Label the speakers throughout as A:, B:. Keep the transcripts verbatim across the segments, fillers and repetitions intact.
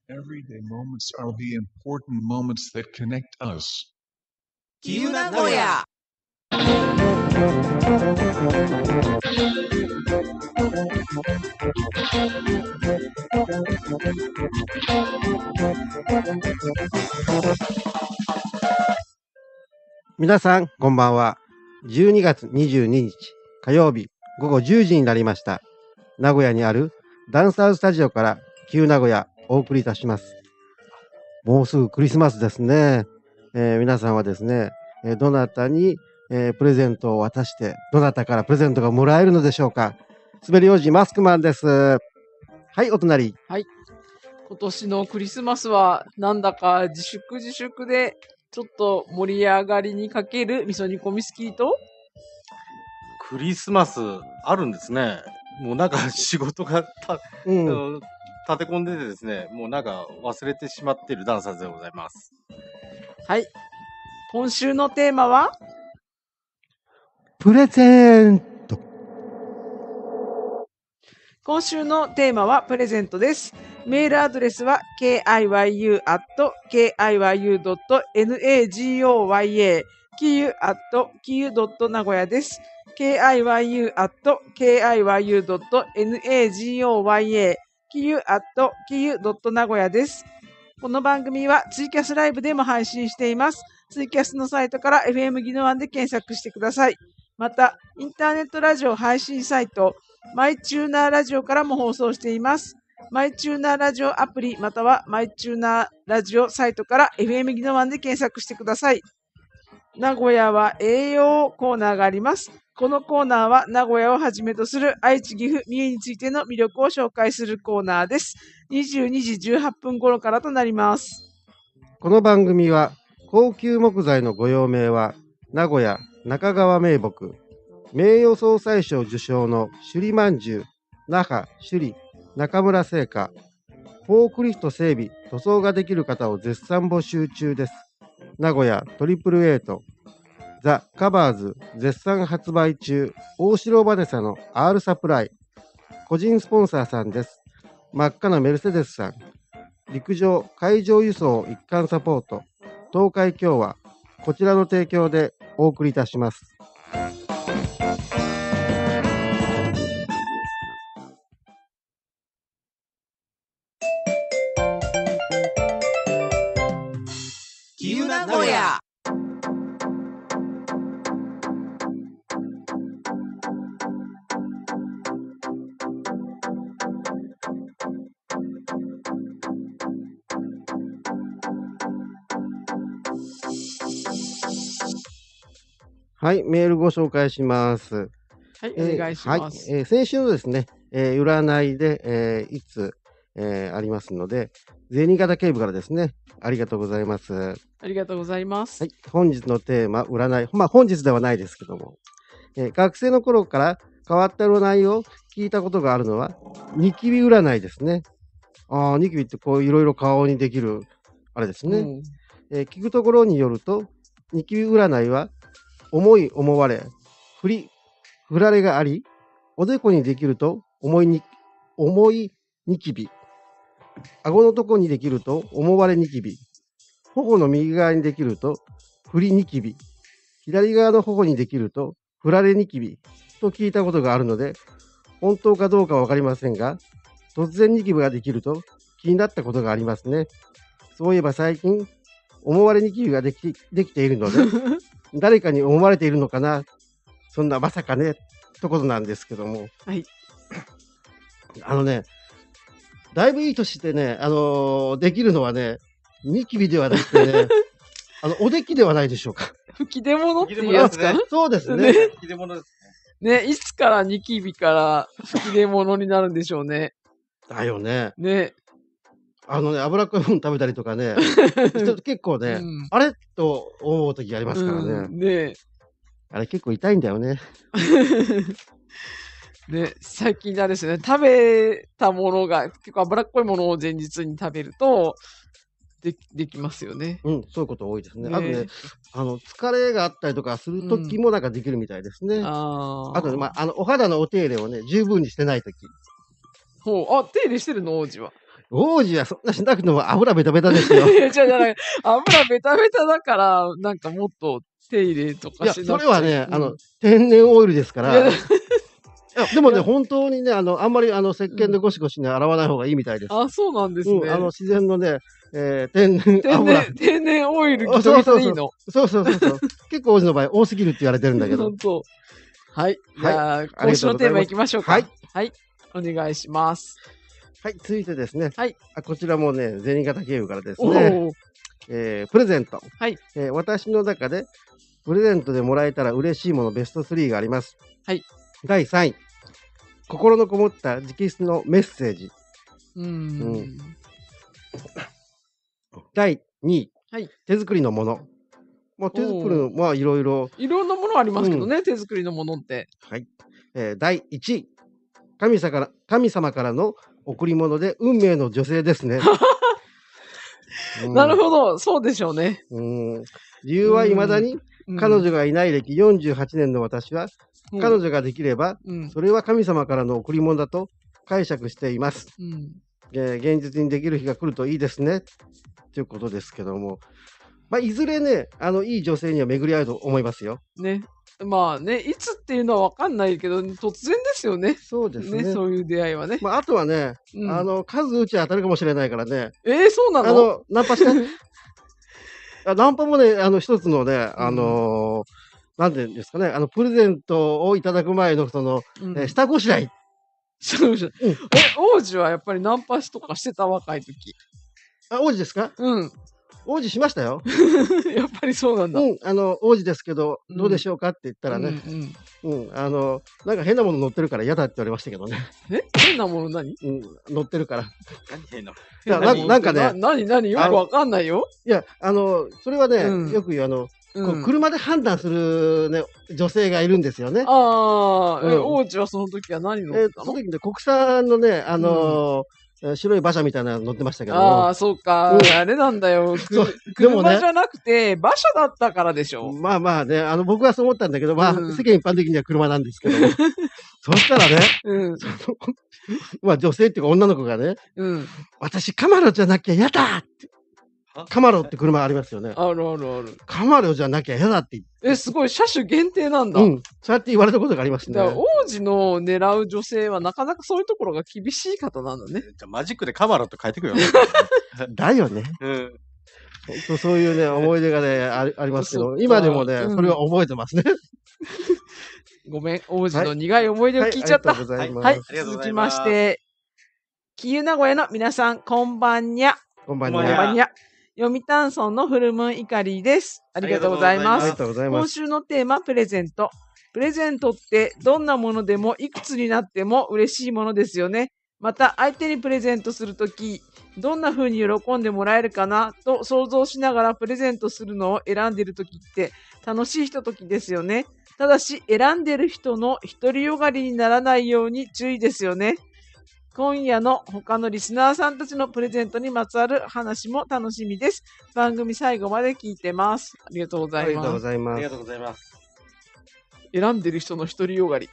A: Everyday moments are the important moments that connect us.
B: きゆなごや
C: 皆さんこんばんは。じゅうにがつにじゅうににち火曜日ごごじゅうじになりました。名古屋にあるダンサースタジオからきゆ名古屋お送りいたします。もうすぐクリスマスですね。えー皆さんはですね、えーどなたに、えープレゼントを渡して、どなたからプレゼントがもらえるのでしょうか。滑り王子マスクマンです。はい、お隣。
B: 今年のクリスマスはなんだか自粛自粛でちょっと盛り上がりにかける味噌煮込みスキーと
D: クリスマスあるんですね。もうなんか仕事がた、
C: うん。
D: あの立て込んでてですね、もうなんか忘れてしまっているダンサーズでございます。
B: はい今週のテーマは
C: プレゼント。
B: 今週のテーマはプレゼントです。メールアドレスは ケーアイワイユー アット ケーアイワイユー ドット ナゴヤ きゆ アット きゆ ドット 名古屋です。ケーアイワイユー アット ケーアイワイユー ドット ナゴヤ きゆ アット きゆ ドット 名古屋です。この番組はツイキャスライブでも配信しています。ツイキャスのサイトから エフエム ギノワンで検索してください。また、インターネットラジオ配信サイト、マイチューナーラジオからも放送しています。マイチューナーラジオアプリまたはマイチューナーラジオサイトから エフエム ギノワンで検索してください。名古屋は栄養コーナーがあります。このコーナーは名古屋をはじめとする愛知、岐阜、三重についての魅力を紹介するコーナーです。にじゅうにじじゅうはっぷん頃からとなります。
C: この番組は高級木材のご用命は名古屋中川名木名誉総裁賞受賞の首里まんじゅう那覇首里中村製菓フォークリフト整備塗装ができる方を絶賛募集中です。名古屋トリプルエイトザ・カバーズ絶賛発売中大城バネサの R サプライ個人スポンサーさんです。真っ赤なメルセデスさん陸上海上輸送一貫サポート東海共和こちらの提供でお送りいたします。
B: きゆ名古屋
C: はい、メールご紹介します。
B: はい、
C: えー
B: お願いします。
C: はい、えー先週のですね、えー占いで、えーいつ、えーありますので、銭形警部からですね、ありがとうございます。は
B: ありがとうございます。
C: い、本日のテーマ、占い。まあ、本日ではないですけども、えー学生の頃から変わった占いを聞いたことがあるのは、ニキビ占いですね。ああ、ニキビってこういろいろ顔にできる、あれですね。
B: うん
C: えー聞くところによると、ニキビ占いは、思い思われ、振り、振られがあり、おでこにできると重いに、重いニキビ。顎のとこにできると思われニキビ。頬の右側にできると振りニキビ。左側の頬にできると振られニキビ。と聞いたことがあるので、本当かどうかはわかりませんが、突然ニキビができると気になったことがありますね。そういえば最近、思われニキビができできているので、誰かに思われているのかな、そんなまさかね、とことなんですけども。
B: はい。
C: あのね、だいぶいい年でね、あのーできるのはね、ニキビではなくてね、あの、おできではないでしょうか。
B: 吹き出物っていうやつかな
C: そうですね。
B: ね
D: 切れ物です。
B: ね、いつからニキビから吹き出物になるんでしょうね。
C: だよね。
B: ね。
C: あのね、脂っこいもの食べたりとかね、結構ね、
B: うん
C: あれと思う時ありますからね。
B: うん、ね
C: あれ結構痛いんだよね。
B: ね、最近あれですよね、食べたものが、結構脂っこいものを前日に食べると、でできますよね。
C: うん、そういうこと多いですね。
B: ね
C: あとね、あの、疲れがあったりとかする時もなんかできるみたいですね。
B: あ
C: あとね、まあ、あの、お肌のお手入れをね、十分にしてない時。
B: ほう、あ、手入れしてるの王子は。
C: 王子はそんなしなくても油ベタベタですよ。
B: いや、じゃあ、じゃあ油ベタベタだから、なんかもっと手入れと
C: いや、
B: かしなくちゃ
C: それはね、
B: うん
C: あの、天然オイルですから。
B: いや
C: いやでもね、
B: いや
C: 本当にね、あの、あんまりあの、石鹸でゴシゴシね、洗わない方がいいみたいです。
B: あ、そうなんですね。
C: うん、あの、自然のね、えー天然
B: 天
C: 油。
B: 然、天然オイルギト
C: あそうそうそう
B: ギトでいいの
C: そうそうそうそう。結構王子の場合多すぎるって言われてるんだけど
B: 本。当。はい。じ
C: はい
B: ゃあ、
C: ありがとうございます
B: 今週のテーマいきましょうか。
C: はい。
B: はい。お願いします。
C: はい、続いてですね。
B: はい。
C: あこちらもね、銭形経由からです
B: お
C: ね。
B: お。
C: えープレゼント。
B: はい。
C: えー私の中で、プレゼントでもらえたら嬉しいものベストスリーがあります。
B: はい。
C: だいさんい。心のこもった直筆のメッセージ。
B: うーん。
C: うんだいにい。
B: はい。
C: 手作りのもの。まあ、手作りの、まあ、いろいろ。
B: いろんなものありますけどね、手作りのものって。
C: はい。えーだいいちい。神様から、神様からの贈り物で運命の女性ですね。うん
B: なるほど、そうでしょうね。
C: うん理由はいまだに
B: うん
C: 彼女がいない歴よんじゅうはちねんの私は、
B: うん
C: 彼女ができれば、
B: うん。
C: それは神様からの贈り物だと解釈しています。
B: うん。
C: えー現実にできる日が来るといいですね。ということですけども。まあ、いずれね、あの、いい女性には巡り合うと思いますよ。
B: ね。まあね、いつっていうのはわかんないけど、突然ですよね。
C: そうですね。
B: ね、そういう出会いはね。
C: まあ、あとはね、
B: うん
C: あの、数打ち当たるかもしれないからね。
B: えー、そうなの
C: あの、ナンパして。あナンパもね、あの、一つのね、あのーなんていうんですかね、あの、プレゼントをいただく前の、その、
B: うん
C: えー下ごしらえ。
B: そうそう
C: うん
B: え、王子はやっぱりナンパしとかしてた若い時。
C: あ、王子ですか
B: うん。
C: 王子しましたよ。
B: やっぱりそうなんだ。
C: うん、あの、王子ですけど、
B: うん
C: どうでしょうかって言ったら
B: うん
C: ね、
B: うん
C: うん、あの、なんか変なもの乗ってるから嫌だって言われましたけどね。
B: え変なもの何
C: うん、乗ってるから。い
D: 何変なの
C: やな
B: 変もの
C: なんかね
B: な何何よくわかんないよ。
C: や、あの、それはね、
B: うん
C: よく言う、あの、
B: う。
C: こうん車で判断するね、女性がいるんですよね。
B: ああ、え
C: うん
B: 王子はその時は何乗
C: えー
B: ってたの
C: その時ね、国産のね、あのーえー白い馬車みたいなの乗ってましたけども
B: ああ、そうか、
C: うん
B: あれなんだよ。く
C: そうでもね
B: 車じゃなくて、馬車だったからでしょ。
C: まあまあね、あの、僕はそう思ったんだけど、まあ、
B: うん
C: 世間一般的には車なんですけども。そしたらね、
B: うん。
C: そのまあ女性っていうか女の子がね、
B: うん。
C: 私カマロじゃなきゃ嫌だって
D: は
C: カマロって車ありますよね。
B: あるあるある。
C: カマロじゃなきゃ嫌だって
B: え、すごい、車種限定なんだ。
C: 言って、うん。そうやって言われたことがありますね
B: だ。から王子の狙う女性はなかなかそういうところが厳しい方なんだね。
D: じゃあマジックでカマロって書いてくるよ。
C: だよね。
D: うん。
C: 本当そういうね、思い出がね、ありありますけど、
B: そっか
C: 今でもね、
B: うん
C: それは覚えてますね。
B: ごめん、王子の苦い思い出を聞いちゃった。
C: はい、ありがとうございます。
B: はい、
D: ありがとうご
B: 続きま
D: ざいます
B: して、キユ名古屋の皆さん、こんばんにゃ。
C: こんばんは。
D: こんばんは
B: こんばんにゃ。読谷村のフルムーンイカリーです。ありがとうござい
C: あ
B: ます
C: りが。とうございます。
B: 今週のテーマ、プレゼント。プレゼントってどんなものでもいくつになっても嬉しいものですよね。また相手にプレゼントするとき、どんな風に喜んでもらえるかなと想像しながらプレゼントするのを選んでいるときって楽しいひとときですよね。ただし選んでる人の独りよがりにならないように注意ですよね。今夜の他のリスナーさんたちのプレゼントにまつわる話も楽しみです。番組最後まで聞いてます。ありがとうござい
C: ありがとう
B: ます。
C: ございます
D: ありが。とうございます。
B: 選んでる人の独りよがり。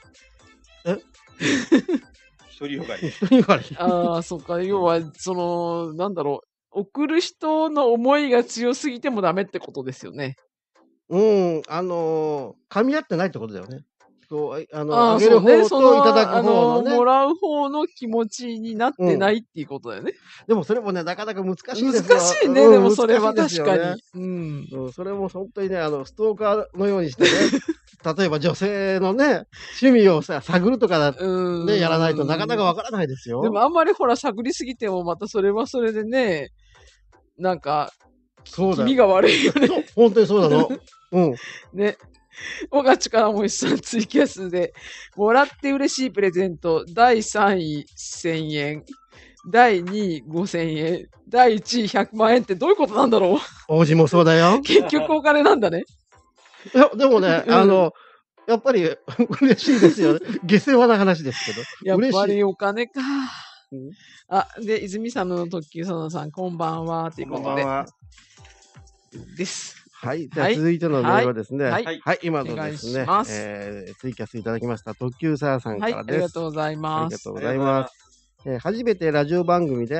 D: 一人よがり。
C: 一人よがり。
B: ああ、そっか。要は、その、なんだろう。送る人の思いが強すぎてもダメってことですよね。
C: うん、あのー噛み合ってないってことだよね。こう、あの、
B: ああ、
C: あげる方
B: そうね。その、
C: といただく
B: あ
C: 方のね。
B: のもらう方の気持ちになってないっていうことだよね。
C: でもそれもね、なかなか難しいですよ。
B: 難しいね、
C: うん
B: でもそれは
C: 難しいですよね
B: 確かに。うん。
C: うん、それも本当にね、あの、ストーカーのようにしてね、例えば女性のね、趣味をさ、探るとかだ
B: うん。
C: ね、やらないとなかなかわからないですよ。
B: でもあんまりほら、探りすぎてもまたそれはそれでね、なんか、
C: そうだよ。
B: 気味が悪いよね。
C: そう本当にそうなの。うん。
B: ね。おがちからも一緒にツイキャスで、もらって嬉しいプレゼント、だいさんいせんえん、だいにいごせんえん、だいいちいひゃくまんえんってどういうことなんだろう
C: 王子もそうだよ。
B: 結局お金なんだね。
C: いや、でもね、
B: うん
C: あの、やっぱり嬉しいですよね。下世話な話ですけど。
B: やっ
C: 嬉しい。
B: ぱりお金か。
C: うん
B: あ、で、泉さんの特急そのさん、こんばんは、ということで、
C: こんばんは。
B: です。
C: はい。じゃあ
B: はい
C: 続いてのメールはですね、
B: は
C: はいい。今のです
B: お願いし
C: ね
B: ます、
C: えーツイキャスいただきました、特急サーさん
B: はい、
C: からです。
B: ありがとうござい
C: あ
B: ます。
C: りがとうございます。えー初めてラジオ番組で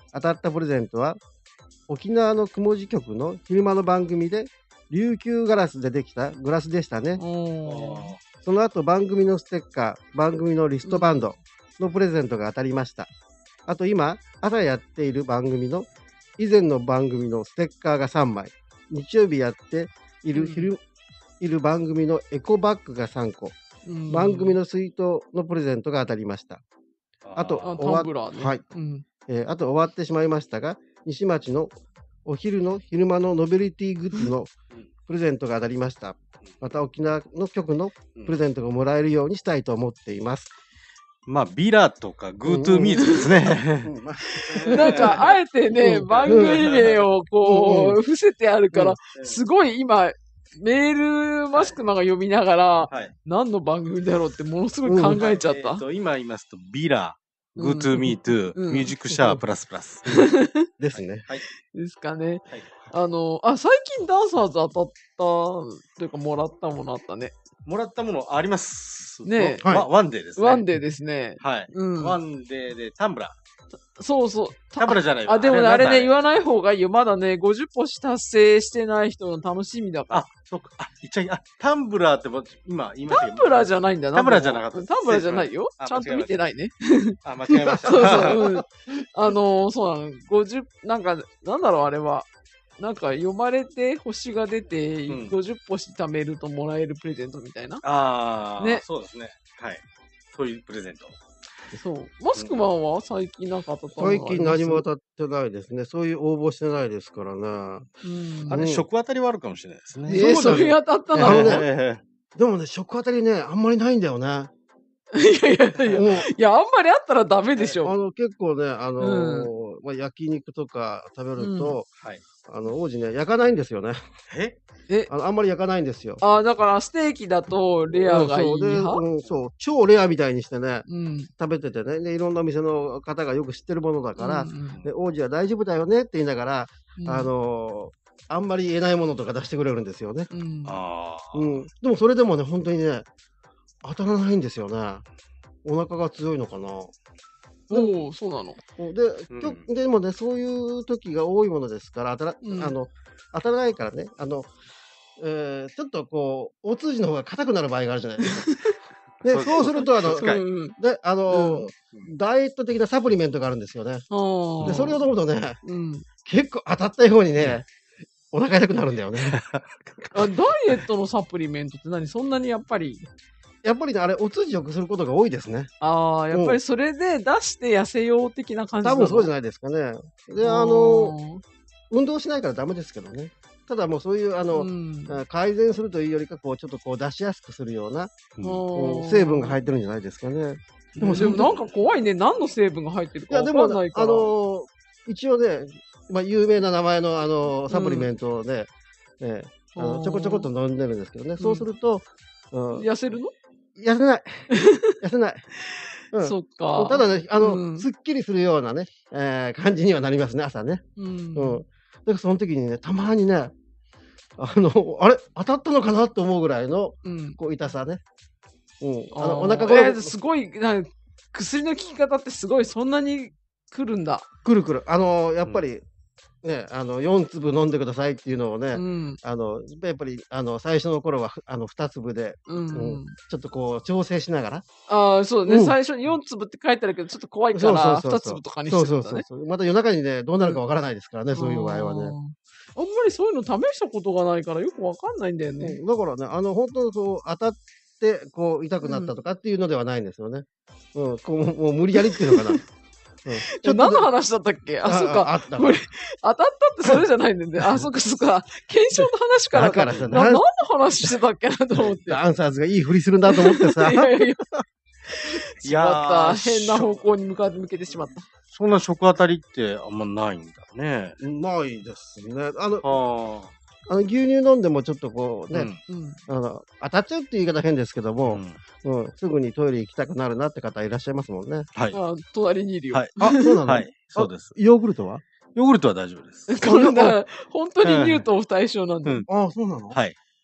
C: 当たったプレゼントは、沖縄のくもじ局の昼間の番組で、琉球ガラスでできたグラスでしたね。
B: おー
C: その後、番組のステッカー、番組のリストバンドのプレゼントが当たりました。あと今、朝やっている番組の、以前の番組のステッカーがさんまい、日曜日やっている昼、
B: うん
C: いる番組のエコバッグがさんこ、
B: うん
C: 番組の水筒のプレゼントが当たりました。あと
B: あ、
C: 終わ
B: タンブラーね。
C: はい
B: うん。
C: えーあと終わってしまいましたが、西町のお昼の昼間のノベリティグッズのプレゼントが当たりました。また沖縄の局のプレゼントがもらえるようにしたいと思っています。
D: まあ、ビラとか GoTo ミートですね。
C: うんまあ
B: なんか、あえてね、
C: うん
B: 番組名をこ
C: う
B: う、伏せてあるから、
D: うん
B: すごい今、メールマスクマンが読みながら、
D: はい。
B: 何の番組だろうってものすごい考えちゃった
D: えー。と今言いますと、ビラ、
B: うん
D: GoTo ミート、
B: うん
D: ミュージックシャワープラスプラス。
C: ですね。
D: はい。
B: ですかね。
D: はい。
B: あの、あ、最近ダンサーズ当たった、というかもらったものあったね。
D: もらったものあります。
B: ね
C: はい
D: ワワンデーですね。
B: ワンデーですね。
D: はい。
B: うん。
D: ワンデーでタンブラ
B: そうそう。
D: ー。タンブラーじゃないわ
B: あ、でもね、あれね、言
D: わ
B: わない方がいいよ。まだね、ごじゅっ星達成してない人の楽しみだから。
D: あ、そっか。あ、言っちゃい、あ、タンブラーっても今言いました
B: タンブラーじ
D: ゃ
B: ゃないんだな。
D: タンブラーじゃなかった
B: タンブラーじゃないよ。
D: あ
B: ちゃんと見てないね。
D: あ、間違えました。
B: そうそう。うん。あのー、そうなの。ごじゅう、なんか、なんだろう、あれは。なんか、読まれて星が出て、
D: うん
B: ごじゅっ星貯めるともらえるプレゼントみたいな。
D: ああ、
B: ね
D: そうですね。はい。そういうプレゼント。
B: そう。マスクマンは最近なんか当たったの
C: 最近何も
B: た。
C: 当たってないですね。そういう応募してないですからね。
B: うん。
D: あれ、
C: うん
D: 食当たりはあるかもしれないですね。
B: えー、
C: そだね
B: そうれ当たった
C: あ
B: の
C: の
B: ね。
C: ねでもね、食当たりね、あんまりないんだよね。
B: いやいやいや。
C: もう
B: いや、あんまりあったらダメでしょ。
C: あの結構ね、あのーまあ、焼肉とか食べると、
D: はい。
C: あの王子ね、焼かないんですよね。
D: え
B: え、
C: あのあんまり焼かないんですよ。
B: あ、だからステーキだとレアがいい
C: うんそうで
B: 派
C: うんそう、超レアみたいにしてね、
B: うん。
C: 食べててね、でいろんなお店の方がよく知ってるものだから、
B: うんうん
C: で王子は大丈夫だよねって言いながら、
B: うん
C: あのーあんまり言えないものとか出してくれるんですよね。
B: うん。
D: ああ。
C: うん、でもそれでもね、本当にね、当たらないんですよね。お腹が強いのかな。
B: おお、そうなの。
C: で、
D: うん
C: きょでもね、そういう時が多いものですから、当たら、
B: うん
C: あの当たらないからね、あの、えーちょっとこう、お通じの方が硬くなる場合があるじゃないですか。で、
D: そう
C: そうすると、あの、
D: そう近い
B: うんうん。
C: で、あの、
B: うん
C: ダイエット的なサプリメントがあるんですよね。
B: あー
C: で、それを飲むとね、
B: うん。
C: 結構当たったようにね、お腹痛くなるんだよね。
B: あ、ダイエットのサプリメントって何そんなにやっぱり。
C: やっぱりね、あれ、お通じよくすることが多いですね。
B: ああ、やっぱりそれで出して痩せよう的な感じなの
C: 多分そうじゃないですかね。で、あの、運動しないからダメですけどね。ただもうそういう、あの、
B: うん
C: あ改善するというよりか、こう、ちょっとこう出しやすくするような、
D: うん
C: うん成分が入ってるんじゃないですかね。
B: でも、でもなんか怖いね。何の成分が入ってる
C: いや、
B: かわ
C: でもね、
B: かんないから。
C: あのー一応ね、まあ、有名な名前の、あのーサプリメントをね、ええあのちょこちょこっと飲んでるんですけどね、そうすると、うん、
B: 痩せるの、
C: 痩せない。痩せない。うん
B: そっか。
C: ただね、あの、
B: うん
C: すっきりするようなね、えー感じにはなりますね、朝ね。
B: うん。
C: うん。だからその時にね、たまにね、あの、あれ当たったのかなって思うぐらいの、
B: うん。
C: こう、痛さね。うん。あ
B: あ
C: の、お腹
B: えー
C: が
B: すごい、なんか薬の効き方ってすごい、そんなに来るんだ。
C: くるくる。あの、やっぱり、ね、あの、よん粒飲んでくださいっていうのをね、
B: うん。
C: あの、やっぱり、あの、最初の頃は、ふあの、に粒で、
B: うん。
C: うんちょっとこう、調整しながら。
B: ああ、そうね、
C: うん
B: 最初によん粒って書いてあるけど、ちょっと怖いか
C: そう
B: ら、
C: そうそう
B: に粒とかに
C: そう
B: してるんだね。
C: そうそうそう。また夜中にね、どうなるかわからないですからね、そういう場合はね。
B: あーあんまりそういうの試したことがないからよくわかんないんだよね。
C: うんだからね、あの、本当にこう、当たって、こう、痛くなったとかっていうのではないんですよね。うん、こう、もう無理やりっていうのかな。うん、
B: ちょ何の話だったっけあ、そっか。
C: あった
B: 無理当たったってそれじゃないんだよね。あ、そっかそっか。検証の話から
C: だからさ、
B: な何の
C: ダン
B: 話してたっけなと思って。
C: ダンサーズがいいふりするんだと思ってさ
B: い。やいやいや。
D: い
B: しまった。
D: やー
B: 変な方向に向かって向けてしまった。
D: そんな食当たりってあんまないんだね。
C: ないですね。あの、
D: あ
C: あの牛乳飲んでもちょっとこう
D: あ。
C: ね、
B: うん。
C: あの、当たっちゃうっていう言い方変ですけど
D: う
C: も、
D: ん。
C: うん、すぐにトイレ行きたくなるなって方いらっしゃいますもんね。
D: はい。
B: あ、隣にいるよ。
D: はい。
C: あ、そうなの
D: はい。そうです。
C: ヨーグルトは
D: ヨーグルトは大丈夫です。
B: こんな、本当にニュートン不対称なんだ。
D: うん
C: あ、そうなの
D: はい。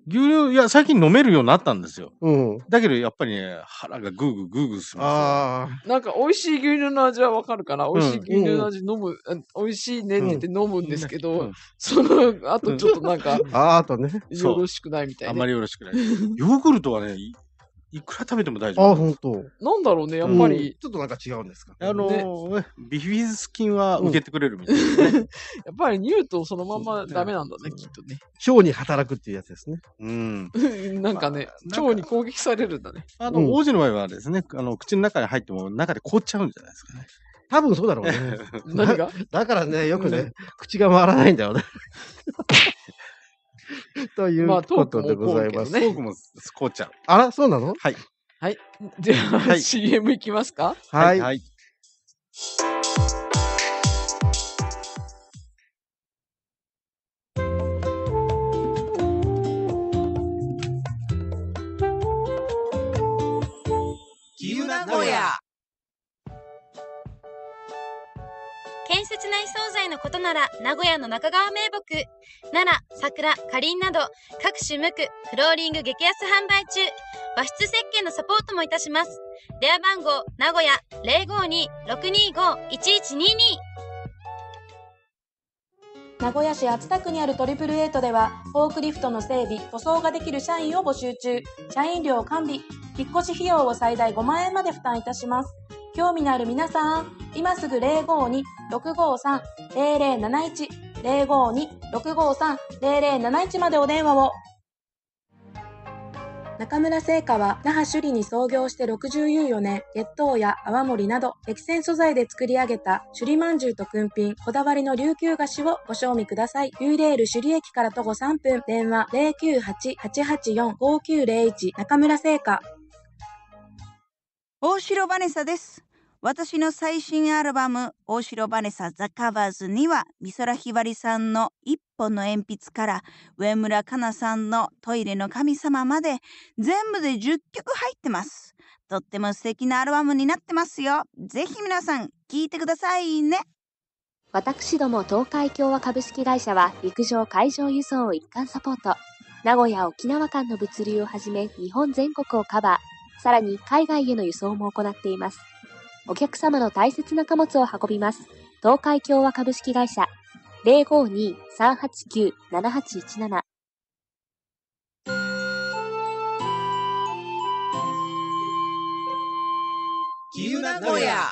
D: 牛乳、いや、最近飲めるようになったんですよ。
C: うん。
D: だけど、やっぱりね、腹がグーグーグーグーしま
C: ああ。
B: なんか美味しい牛乳の味はわかるかな、美味しい
D: うん
B: 牛乳の味飲む、あ美味しいねって言って飲むんですけど、
D: うん
B: その後ちょっとなんか、
C: ああ、あとね。
D: そう
B: よろしくないみた
D: す。あ
B: いな。
D: まりよろしくない。ヨーグルトはね、いいくら食べても大丈
C: ああ、
D: 夫。
C: ほんと。
B: なんだろうね、やっぱ
C: うん
B: り、
C: ちょっとなんか違うんですか。
D: あのーねビフィズス菌は受けてくれるみたいですね。
B: やっぱり乳糖そのままダメなんだね、きっとね。
C: 腸に働くっていうやつですね。
D: うん。
B: なんかね、
D: まあ
B: 腸に攻撃されるんだね。
D: あの、
C: うん
D: 王子の場合はですね、あの、口の中に入っても中で凍っちゃうんじゃないですかね。
C: 多分そうだろうね。
B: 何が
C: だからね、よく
B: う
C: ね、口が回らないんだよね。という
B: まあ
C: ことでございます。
B: トークもこうけどね
D: 僕も凍っちゃう。
C: あら、そうなの
D: はい。
B: はい。では、
D: はい
B: シーエム いきますか。
C: はい。
D: はい。
E: 建設内装材のことなら名古屋の中川名木、奈良、桜、かりんなど各種無垢フローリング激安販売中。和室設計のサポートもいたします。電話番号名古屋 ゼロごに ろくにご いちいちにに。
F: 名古屋市熱田区にあるトリプルエイトでは、フォークリフトの整備、塗装ができる社員を募集中。社員料完備。引っ越し費用を最大ごまんえんまで負担いたします。興味のある皆さん、今すぐ ゼロごに ろくごさん ゼロゼロなないち ゼロごに ろくごさん ゼロゼロなないちまでお電話を。中村製菓は那覇首里に創業してろくじゅうよねん、月桃や泡盛など激戦素材で作り上げた首里まんじゅうとくんぴん、こだわりの琉球菓子をご賞味ください。ユーレール首里駅から徒歩さんぷん、電話 ゼロきゅうはち はちはちよん ごきゅうゼロいち。中村製菓。
G: 大城バネサです。私の最新アルバム大城バネサザカバーズには美空ひばりさんの一本の鉛筆から上村かなさんのトイレの神様まで全部でじゅっきょく入ってます。とっても素敵なアルバムになってますよ。ぜひ皆さん聴いてくださいね。
H: 私ども東海共和株式会社は陸上海上輸送を一貫サポート。名古屋沖縄間の物流をはじめ日本全国をカバー。さらに海外への輸送も行っています。お客様の大切な貨物を運びます。東海共和株式会社 ゼロごに さんはちきゅう ななはちいちなな。
I: キユ名古屋。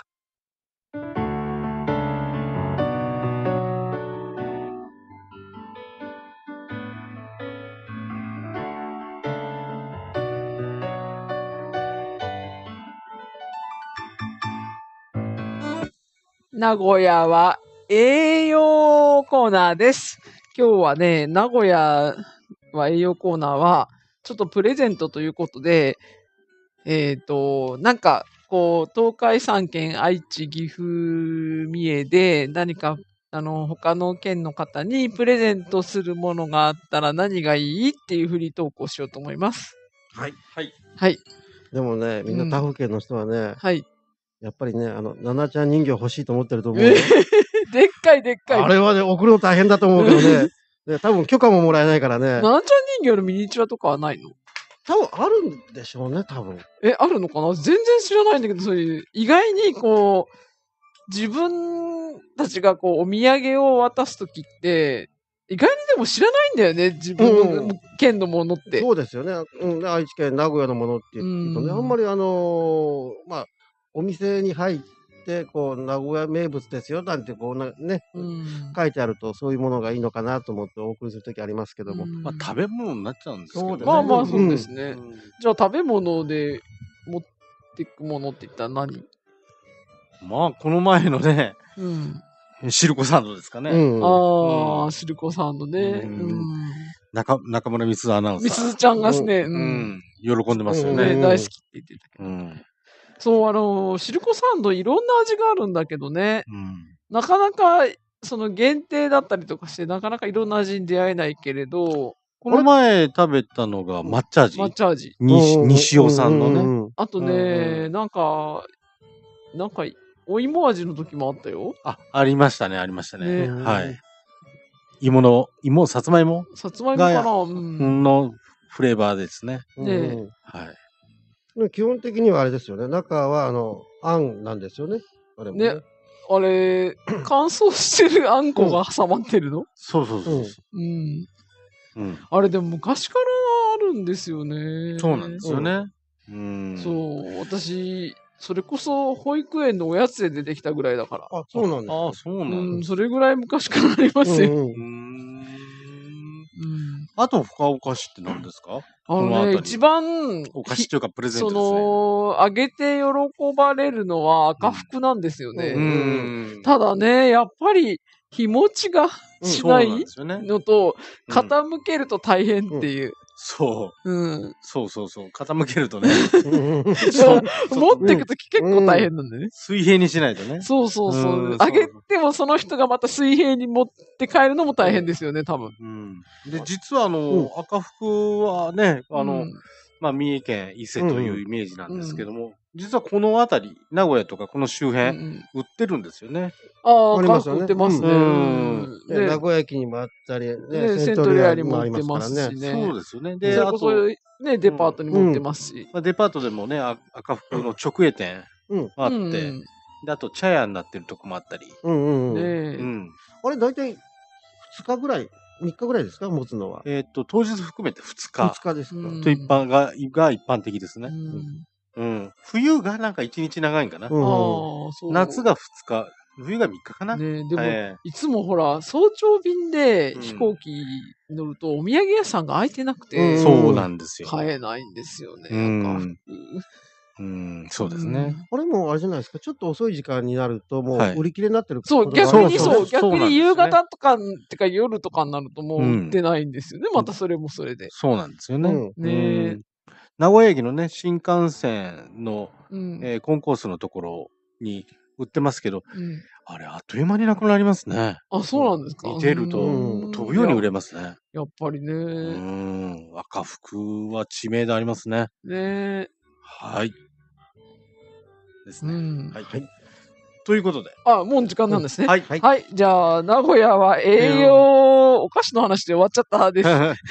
B: 名古屋は栄養コーナーです。今日はね、名古屋は栄養コーナーは、ちょっとプレゼントということで、えっ、と、なんか、こう、東海さん県、愛知、岐阜、三重で、何か、あの、他の県の方にプレゼントするものがあったら何がいいっていうフリートークをしようと思います。
C: はい。
D: はい。
B: はい。
C: でもね、みんな他府県の人はね、
B: はい。
C: やっぱりね、あの、ナナちゃん人形欲しいと思ってると思うよ。
B: でっかいでっかい。
C: あれはね、送るの大変だと思うけどね。ね多分許可ももらえないからね。
B: なんちゃん人形のミニチュアとかはないの？
C: 多分あるんでしょうね、多分。
B: え、あるのかな？全然知らないんだけど、そういう、意外にこう、自分たちがこう、お土産を渡すときって、意外にでも知らないんだよね、自分
C: うん
B: の県のものって。
C: そうですよね。うん、で愛知県名古屋のものって言うとね、
B: うん
C: あんまりあのーまあ、お店に入って、こう、名古屋名物ですよ、なんてこうな、ね、
B: うん。
C: 書いてあると、そういうものがいいのかなと思ってお送りするときありますけども。
B: うん
D: まあ、食べ物になっちゃうんですけど、
C: そうですね
B: まあまあ、
C: うん
B: そうですね。
D: うん
B: じゃあ、食べ物で持っていくものって言ったら何？
D: まあ、この前のね、
B: うん。
D: シルコサンドですかね。
C: うん。
B: ああ、
D: うん
B: シルコサンドね。
D: う
B: うんん。
D: 中中村みすアナウンサー。
B: みすずちゃんがね、
D: う
B: うん。
D: ん。喜んでますよ
B: ね、
D: ね。
B: 大好きって言ってたけど。
D: うん。
B: そう、あの、シルコサンドいろんな味があるんだけどね。
D: うん。
B: なかなか、その限定だったりとかして、なかなかいろんな味に出会えないけれど、
D: この前食べたのが抹茶味。
B: 抹茶味。
D: 西
C: うん
D: 西尾さんのね。
C: うう
B: あと
D: うん
B: ね、
D: う
B: なんか、なんか、お芋味の時もあったよ。
D: あ、ありましたね、ありましたね。
B: ね
D: はい。芋の、芋、さつまいも
B: さつまいもかな、うん、
D: のフレーバーですね。
C: うん
B: ねえ
C: うん
D: はい。
C: でも基本的にはあれですよね。中は、あの、あんなんですよね。あれもね。
B: ねあれ、乾燥してるあんこが挟まってるの
D: そうそうそうそ
B: うん。
D: う。うん。
B: あれでも昔からあるんですよね。
D: そうなんですよね。うん。
B: そう、私、それこそ保育園のおやつで出てきたぐらいだから。
C: あ、そうなんです
D: ああ、そうなんだ。
B: うん、それぐらい昔からありますよ。
C: うんうん
D: うーん。
B: うん。
D: あと他お菓子って何ですか？
B: あのね、
D: この辺り
B: 一番、
D: お菓子というかプレゼント
B: そ
D: ですね。
B: の、あげて喜ばれるのは赤福なんですよね。
D: うーん。
B: ただね、やっぱり日持ちがし
D: そう
B: ない
D: なんですよね。
B: のと、
D: うん
B: 傾けると大変っていう。
D: そう。
B: うん。
D: そうそうそう。傾けるとね。
C: うんうん
D: そう
B: 持っていくとき結構大変なんだよね。
D: 水平にしないとね。
B: そうそうそうう。
D: ん
B: あげてもその人がまた水平に持って帰るのも大変ですよね、多分。
D: うん。で、実はあの、
C: うん
D: 赤福はね、あの、
B: うん
D: まあ、三重県伊勢というイメージなんですけども、実はこの辺り、名古屋とかこの周
B: うんう
D: 辺、
B: ん
D: 売ってるんですよね。
B: ああ、
C: ありますよね
B: 売ってますね。
D: う
B: うんん
C: ね
B: で
C: 名古屋駅にもあったり、ね、
B: ね
C: セントリアにもあり
B: 持って
C: ますからね。
B: ますしね。
D: そうですよね。
B: そ
D: で、あ
B: れことそ、ね、デパートにも売ってますし。
D: まあ、デパートでもね、あ赤福の直営店
C: うん
D: あって、
B: うん
D: で、あと茶屋になってるとこもあったり。
C: うんうんうん。
B: ね
D: う
B: え。
D: ん。
C: あれ、だいたいふつかぐらい、みっかぐらいですか持つのは。
D: えっ、と、当日含めてふつ
C: ふ
D: か
C: つかですか。
B: うん
D: と一般が、が一般的ですね。
B: うん
D: うん。冬がなんかいちにち長いんかな。
C: うん
B: ああ、そう。
D: 夏がふつか、冬がみっかかな。
B: ねでも、
D: え
B: いつもほら、早朝便で
D: うん
B: 飛行機乗ると、お土産屋さんが開いてなく
C: う
B: て、
C: ん
D: そうなんですよ。
B: 買えないんですよね。
D: うん
B: 赤福
D: うん、そうですね。
C: あれもあれじゃないですか。ちょっと遅い時間になると、も
D: はいう
C: 売り切れになってる
B: そう、
C: ことがあ
B: 逆にそう、
C: るんですよね
B: 逆
D: そうなんですね
B: に夕方とか、てか夜とかになるともう
D: うん
B: 売ってないんですよね。またそれもそれで。
D: そうなんですよね。
C: うん
B: ねえ
D: うん名古屋駅のね、新幹線の、
B: うん。
D: えーコンコースのところに売ってますけど、
B: うん
D: あれ、あっという間になくなりますね。
B: あ、そうなんですか。
D: 見てると
B: うん
D: 飛ぶように売れますね。
B: やっぱりね。
D: うん、赤福は知名度ありますね。
B: ね
D: はい。ですね。
B: うん。
D: はい。ということで。
B: あ、もう時間なんですね。
D: はい。
C: はい
B: はい。じゃあ、名古屋は栄養、お菓子の話で終わっちゃったです。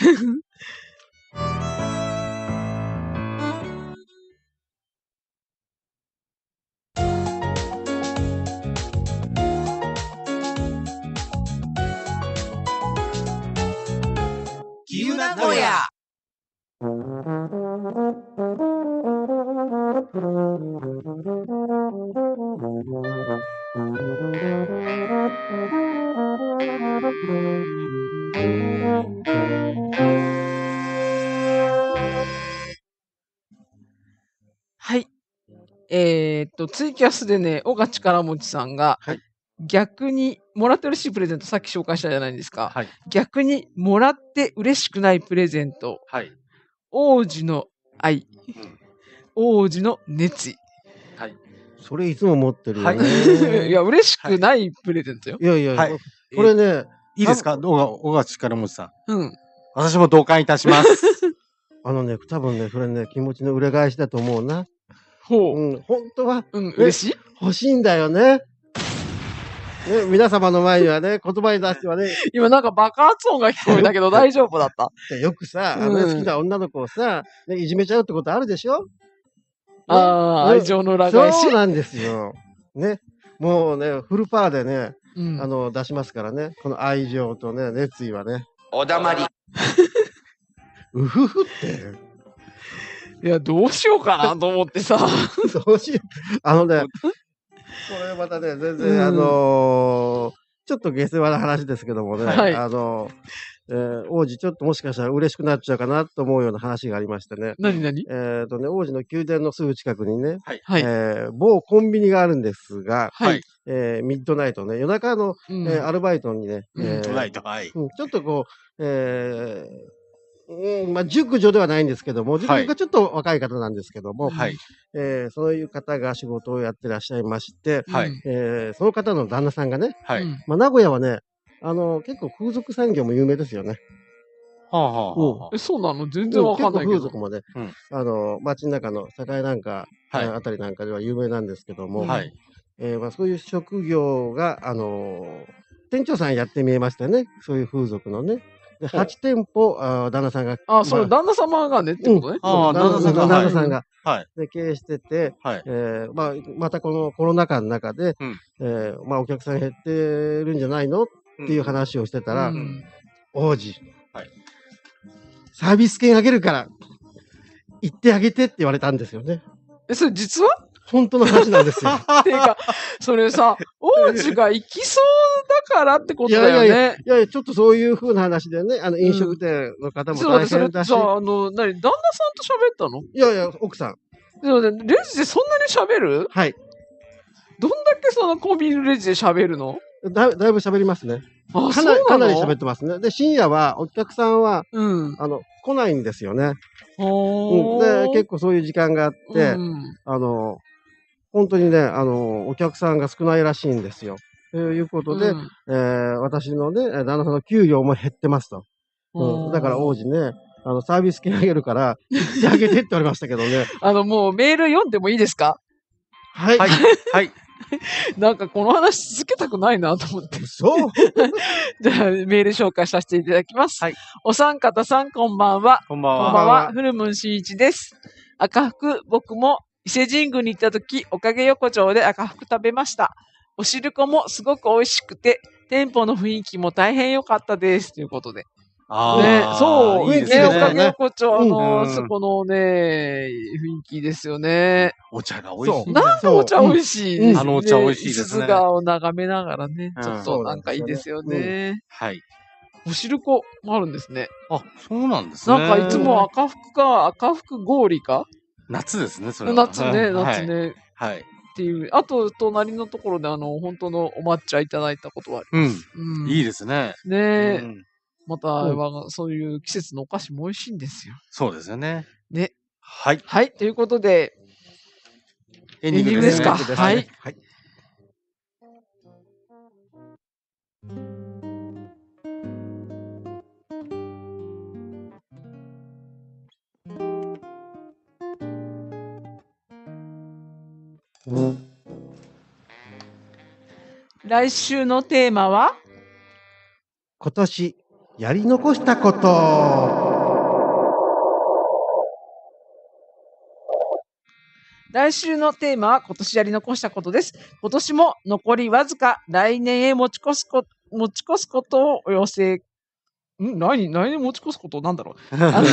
I: きゆ名古屋。
B: はい。えーっと、ツイキャスでね、小賀力持さんが、
D: はい
B: 逆に、もらって嬉しいプレゼント、さっき紹介したじゃないですか。
D: はい。
B: 逆に、もらって嬉しくないプレゼント。
D: はい。
B: 王子の愛。
D: うん
B: 王子の熱意。
D: はい。
C: それいつも持ってるよ
D: は
C: ね。
B: いや、嬉しくないプレゼントよ。
C: いやいやいや、
D: はい
C: これね、
D: いいですか小川、小川力持さん。
B: うん。
D: 私も同感いたします。
C: あのね、多分ね、それね、気持ちの裏返しだと思うな。
B: ほう。
C: うん、本当は
B: うん、嬉しい
C: 欲しいんだよね。ね、皆様の前にはね、言葉に出してはね、
B: 今なんか爆発音が聞こえたけど大丈夫だった。
C: よくさ、あ
B: うん
C: の好きな女の子をさ、ね、いじめちゃうってことあるでしょ
B: ああ、
C: ね
B: 愛情の裏返し
C: そうなんですよ。ね。もうね、フルパワーでね、
B: うん
C: あの、出しますからね。この愛情とね、熱意はね。
I: おだまり。
C: うふふって。
B: いや、どうしようかなと思ってさ。
C: どうしよう。あのね、これまたね、全然、
B: うん
C: あのーちょっと下世話な話ですけどもね、
B: はい
C: あのーえー王子ちょっともしかしたら嬉しくなっちゃうかなと思うような話がありましてね。
B: 何何
C: えっ、とね、王子の宮殿のすぐ近くにね、
B: はい。
C: えー某コンビニがあるんですが、
B: はい。
C: えーミッドナイトね、夜中の、
B: うん
C: えーアルバイトにね、
B: うん
C: えー
D: はい。はい。
C: うんちょっとこう、えーうんまあ、熟女ではないんですけども、熟女がちょっと若い方なんですけども、
D: はい。
C: えーそういう方が仕事をやってらっしゃいまして、
D: はい
B: うん
C: えーその方の旦那さんがね、
D: はい。
B: うん
C: まあ、名古屋はね、あの、結構風俗産業も有名ですよね。
D: はあはあはあ
B: え、そうなの全然わかんないけど
C: 結構風俗。もね、
D: うん
C: あの、街の中の境なんか、
D: はい
C: あたりなんかでは有名なんですけども、
D: はい。
C: えーまあ、そういう職業が、あのー店長さんやってみえましたね。そういう風俗のね。 ではち店舗、あ旦那さんが。
B: あ、そう、
C: まあ
B: 旦那様がねってことね。
D: ああ、旦那さんが。
C: 旦那さんが。
D: はい。
C: で、経営してて、
D: はい。
C: えー、まあ、またこのコロナ禍の中で、
D: うん、
C: えー、まあ、お客さん減ってるんじゃないのっていう話をしてたら、うん、王子、はい、サービス券あげるから、行ってあげてって言われたんですよね。
B: え、それ実は
C: 本当の話なんですよ。
B: っていうか、それさ、王子が行きそうだからってことだよね。いやいやいや、
C: いやいやちょっとそういう風な話でね、あの、飲食店の方も大変だし。
B: そう、それさ、あの、何、旦那さんと喋ったの？
C: いやいや、奥さん。
B: そうレジでそんなに喋る？
C: はい。
B: どんだけそのコンビニレジで喋るの？
C: だ、だいぶ喋りますね。
B: あ、
C: かなり、かなり喋ってますね。で、深夜はお客さんは、
B: うん、
C: あの、来ないんですよね。
B: うん、
C: で、結構そういう時間があって、うん、あの、本当にね、あの、お客さんが少ないらしいんですよ。ということで、うん、えー、私のね、旦那さんの給料も減ってますと。うん、だから王子ね、あの、サービス券あげるから、行ってあげてって言われましたけどね。
B: あの、もうメール読んでもいいですか？
C: はい。
D: はい。はい。
B: なんかこの話続けたくないなと思って。
C: そう
B: じゃあメール紹介させていただきます。はい。お三方さんこんばんは。
D: こんばんは。
B: こんばんは。フルムンしんいちです。赤福、僕も伊勢神宮に行った時、おかげ横丁で赤福食べました。お汁粉もすごく美味しくて、店舗の雰囲気も大変良かったです。ということで。
D: ああ、
B: ね、そう、
D: いいですね。
B: おかげ横丁の、そこのね、雰囲気ですよね。
D: お茶が美味しい。
B: なんでお茶美味しいですね。
D: あのお茶美味しいですね。
B: 鈴川を眺めながらね、ちょっとなんかいいですよね。
D: はい。
B: お汁粉もあるんですね。
D: あ、そうなんですね。
B: なんかいつも赤福か、赤福氷か
D: 夏ですね、それは。
B: 夏ね、夏ね。
D: はい。
B: っていう。あと、隣のところで、あの、本当のお抹茶いただいたことはあります。
D: うん。いいですね。
B: ねえ。また、そういう季節のお菓子も美味しいんですよ。
D: そうですよね。
B: ね。
D: はい。
B: はい。ということで、
D: エンディングですか。
B: はい。はい。来週のテーマは
C: 今年やり残したこと。
B: 来週のテーマは今年やり残したことです。今年も残りわずか、来年へ持ち越すこ、持ち越すことをお寄せ、ん何来年持ち越すことなんだろう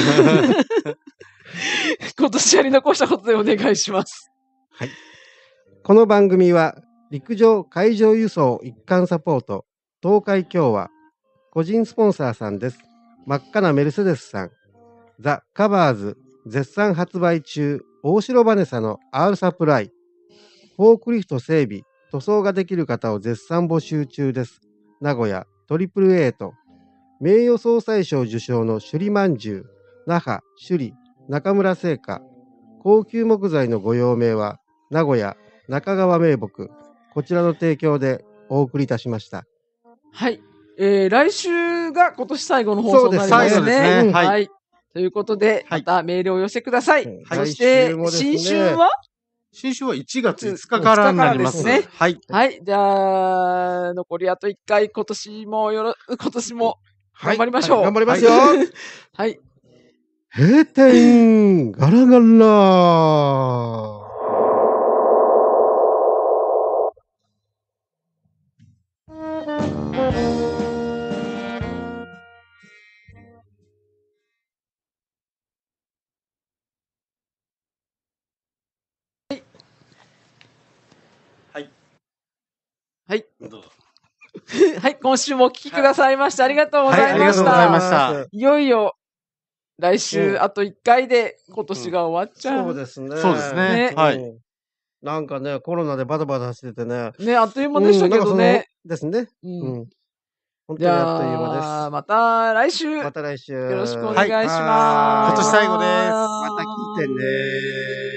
B: 今年やり残したことでお願いします。
C: はい。この番組は、陸上海上輸送一貫サポート、東海共和、個人スポンサーさんです。真っ赤なメルセデスさん、ザ・カバーズ、絶賛発売中、大城バネサの R サプライ、フォークリフト整備、塗装ができる方を絶賛募集中です。名古屋トリプルエイト、名誉総裁賞受賞の首里まんじゅう、那覇首里中村製菓、高級木材のご用命は名古屋中川名木、こちらの提供でお送りいたしました。
B: はい。えー、来週が今年最後の放送になりますね。
D: そうですね。はい。
B: はい。ということで、またメールをお寄せください。はい、そして、新春は
D: 新春はいちがついつかからになりますね。
B: はい。はい。じゃあ、残りあといっかい、今年もよろ、今年も頑張りましょう。
C: はい、頑張りますよ。
B: はい。
C: 閉店ガラガラ。
B: はい。はい、今週もお聞きくださいまして、はい、ありがとうございました。はい、ありがとうご
D: ざいました。
B: いよいよ、来週、あといっかいで今年が終わっちゃう。
C: そうですね。
D: そうですね。はい。
C: なんかね、コロナでバタバタしててね。
B: ね、あっという間でしたけどね。
C: ですね。
B: うん。
C: 本当にあっという間です。
B: また来週。
C: また来週。
B: よろしくお願いします。
D: 今年最後です。
C: また聞いてね。